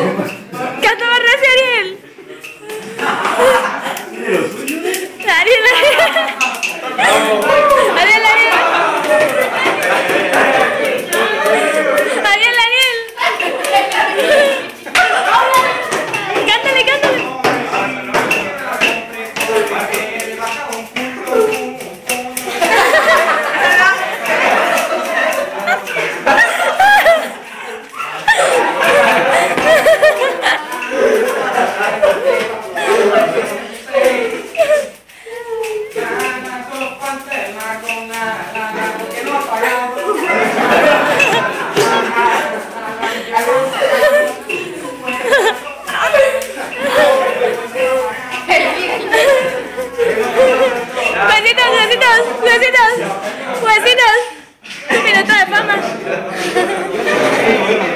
Canta más recio, Ariel. Ariel, Ariel, Ariel. Ariel, Ariel. Cántale, cántale. Huesitos, huesitos, huesitos, huesitos. Minuto de fama.